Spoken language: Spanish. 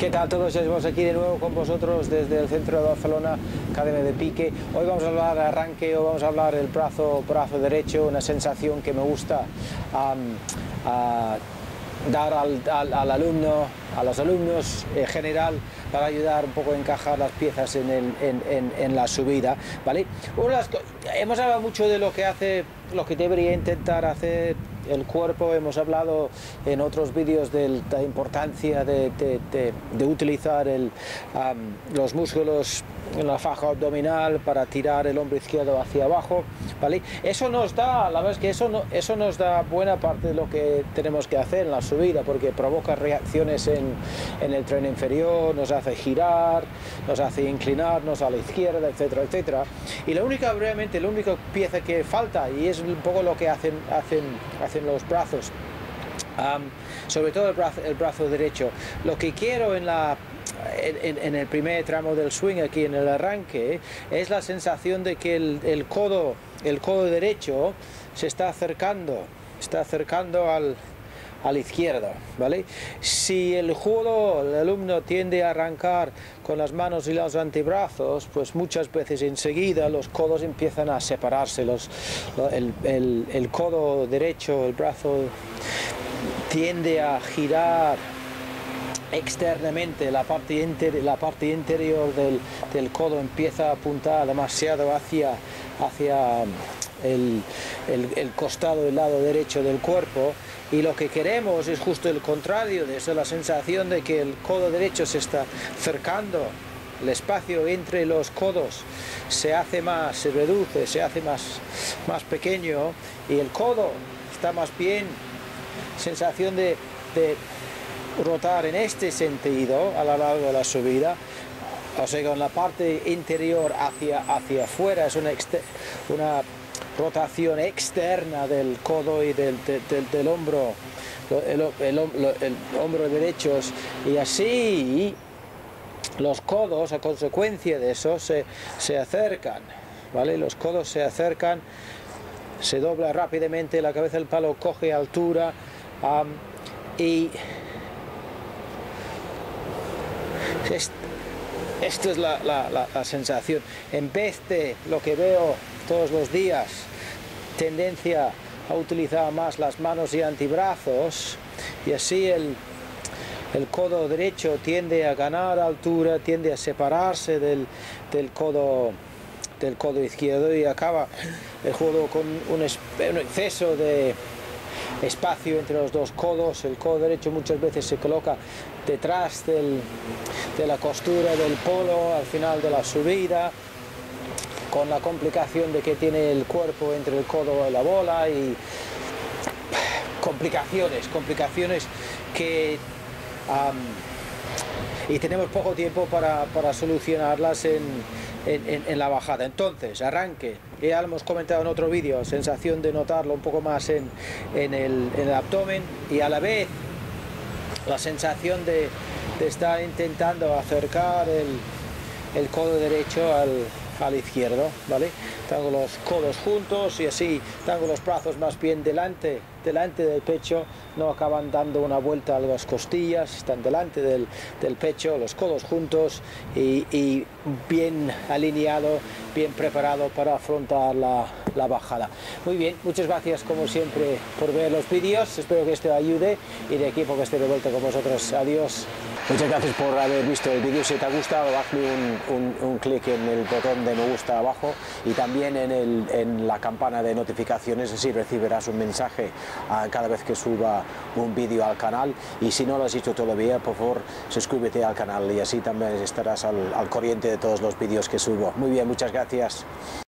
¿Qué tal todos? Ya estamos aquí de nuevo con vosotros desde el centro de Barcelona, Academia de Pique. Hoy vamos a hablar de arranque, hoy vamos a hablar del brazo derecho, una sensación que me gusta dar al alumno, a los alumnos en general, para ayudar un poco a encajar las piezas en la subida, ¿vale? Hemos hablado mucho de lo que debería intentar hacer el cuerpo. Hemos hablado en otros vídeos de la importancia de utilizar los músculos en la faja abdominal para tirar el hombro izquierdo hacia abajo, ¿vale? Eso nos da, la verdad es que eso nos da buena parte de lo que tenemos que hacer en la subida, porque provoca reacciones en el tren inferior, nos hace girar, nos hace inclinarnos a la izquierda, etcétera, etcétera. Y la única pieza que falta, y es un poco lo que hacen los brazos, sobre todo el brazo derecho. Lo que quiero en el primer tramo del swing, aquí en el arranque, es la sensación de que el codo derecho se está acercando al izquierdo, ¿vale? Si el alumno tiende a arrancar con las manos y los antebrazos, pues muchas veces enseguida los codos empiezan a separarse, el codo derecho, el brazo tiende a girar externamente, la parte interior del codo empieza a apuntar demasiado hacia el costado del lado derecho del cuerpo, y lo que queremos es justo el contrario de eso, la sensación de que el codo derecho se está acercando, el espacio entre los codos se reduce, se hace más pequeño, y el codo está más bien, sensación de rotar en este sentido a lo largo de la subida, o sea, con la parte interior hacia afuera. Es una rotación externa del codo y del hombro, el hombro derecho, y así los codos, a consecuencia de eso, se acercan, ¿vale? Los codos se acercan, se dobla rápidamente, la cabeza del palo coge altura, y esto es la sensación. En vez de lo que veo todos los días, tendencia a utilizar más las manos y antebrazos, y así el codo derecho tiende a ganar altura, tiende a separarse del codo izquierdo, y acaba el juego con un exceso de espacio entre los dos codos. El codo derecho muchas veces se coloca detrás de la costura del polo al final de la subida, con la complicación de que tiene el cuerpo entre el codo y la bola, y complicaciones que y tenemos poco tiempo para solucionarlas en la bajada. Entonces, arranque, ya lo hemos comentado en otro vídeo, sensación de notarlo un poco más en el abdomen, y a la vez la sensación de estar intentando acercar el codo derecho al izquierdo, ¿vale? Tengo los codos juntos, y así tengo los brazos más bien delante del pecho, no acaban dando una vuelta a las costillas, están delante del pecho, los codos juntos, y bien alineado, bien preparado para afrontar la bajada. Muy bien, muchas gracias como siempre por ver los vídeos, espero que esto ayude, y de aquí porque estoy de vuelta con vosotros. Adiós. Muchas gracias por haber visto el vídeo. Si te ha gustado, hazle un clic en el botón de me gusta abajo, y también en la campana de notificaciones, así recibirás un mensaje cada vez que suba un vídeo al canal. Y si no lo has hecho todavía, por favor, suscríbete al canal, y así también estarás al corriente de todos los vídeos que subo. Muy bien, muchas gracias.